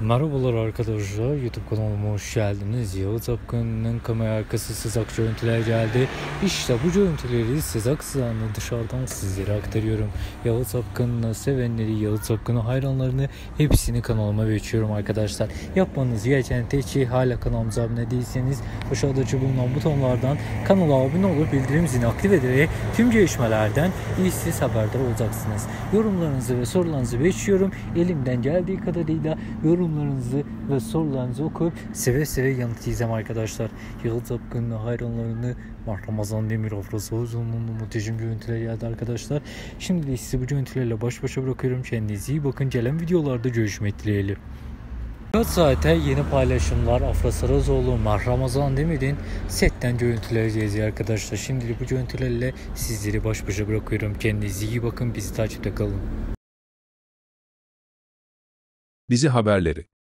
Merhabalar arkadaşlar, YouTube kanalıma hoş geldiniz. Yağız Apkın'ın kamera arkası sızak görüntüler geldi. İşte bu görüntüleri sızak sızağını dışarıdan sizlere aktarıyorum. Yağız Apkın'ı sevenleri, Yağız Apkın'ı hayranlarını hepsini kanalıma geçiyorum arkadaşlar. Yapmanız gereken tek şey, hala kanalımıza abone değilseniz aşağıdaki bulunan butonlardan kanala abone olup bildirim zilini aktif ederek tüm gelişmelerden siz haberdar olacaksınız. Yorumlarınızı ve sorularınızı bekliyorum. Elimden geldiği kadarıyla yorumlarınızı ve sorularınızı okuyup seve seve yanıtlayacağım arkadaşlar. Yağız Apkın'ın hayranlarını Ramazan Demir Afra Oğuzhan'ın muhteşem görüntüler geldi arkadaşlar. Şimdi de sizi bu görüntülerle baş başa bırakıyorum. Kendinize iyi bakın. Gelen videolarda görüşmek dileğiyle. 4 saate yeni paylaşımlar. Afra Sarazoğlu, Ramazan Demir'in setten görüntüler geziyor arkadaşlar. Şimdilik bu görüntülerle sizleri baş başa bırakıyorum. Kendinize iyi bakın. Bizi takipte kalın. Dizi haberleri.